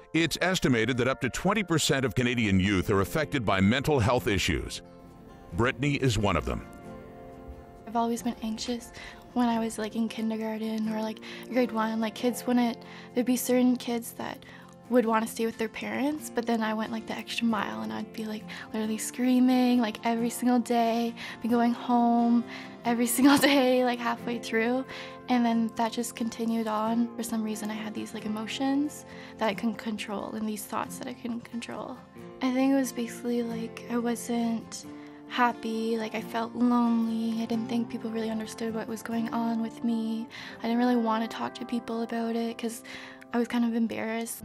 It's estimated that up to 20% of Canadian youth are affected by mental health issues. Brittany is one of them. I've always been anxious when I was like in kindergarten or like grade 1. Like kids wouldn't, there'd be certain kids that would want to stay with their parents, but then I went like the extra mile and I'd be like literally screaming like every single day, be going home every single day like halfway through, and then that just continued on. For some reason I had these like emotions that I couldn't control and these thoughts that I couldn't control. I think it was basically like I wasn't happy, like I felt lonely. I didn't think people really understood what was going on with me. I didn't really want to talk to people about it because I was kind of embarrassed.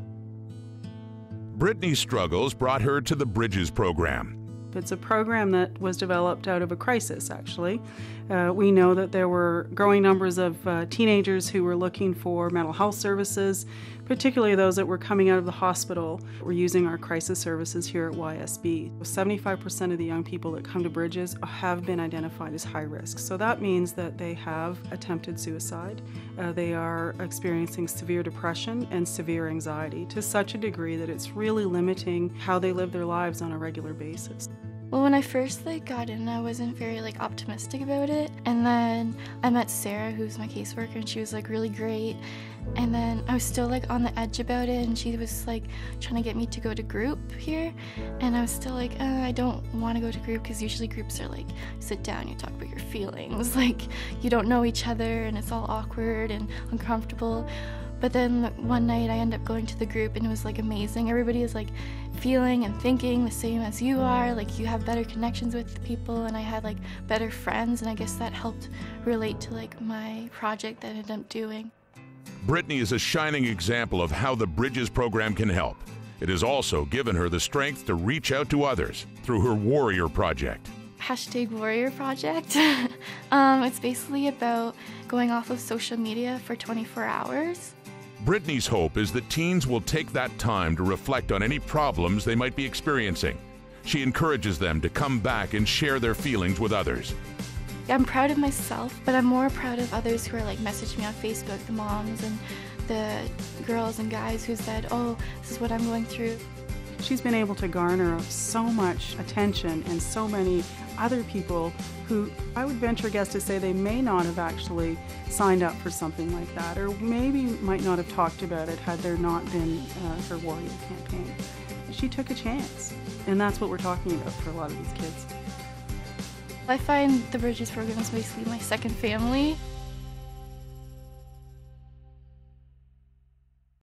Brittany's struggles brought her to the Bridges program. It's a program that was developed out of a crisis, actually. We know that there were growing numbers of teenagers who were looking for mental health services, particularly those that were coming out of the hospital. We're using our crisis services here at YSB. 75% of the young people that come to Bridges have been identified as high risk. So that means that they have attempted suicide. They are experiencing severe depression and severe anxiety to such a degree that it's really limiting how they live their lives on a regular basis. Well, when I first got in, I wasn't very optimistic about it. And then I met Sarah, who's my caseworker, and she was really great. And then I was still on the edge about it, and she was trying to get me to go to group here. And I was still I don't want to go to group, because usually groups are sit down, you talk about your feelings, you don't know each other and it's all awkward and uncomfortable. But then one night I ended up going to the group, and it was amazing. Everybody is feeling and thinking the same as you are. You have better connections with people, and I had better friends, and I guess that helped relate to my project that I ended up doing. Brittany is a shining example of how the Bridges program can help. It has also given her the strength to reach out to others through her Warrior Project. #Warrior Project. It's basically about going off of social media for 24 hours. Brittany's hope is that teens will take that time to reflect on any problems they might be experiencing. She encourages them to come back and share their feelings with others. I'm proud of myself, but I'm more proud of others who are messaging me on Facebook, the moms and the girls and guys who said, oh, this is what I'm going through. She's been able to garner so much attention and so many other people who I would venture a guess to say they may not have actually signed up for something like that, or maybe might not have talked about it had there not been her Warrior campaign. She took a chance, and that's what we're talking about for a lot of these kids. I find the Bridges program is basically my second family.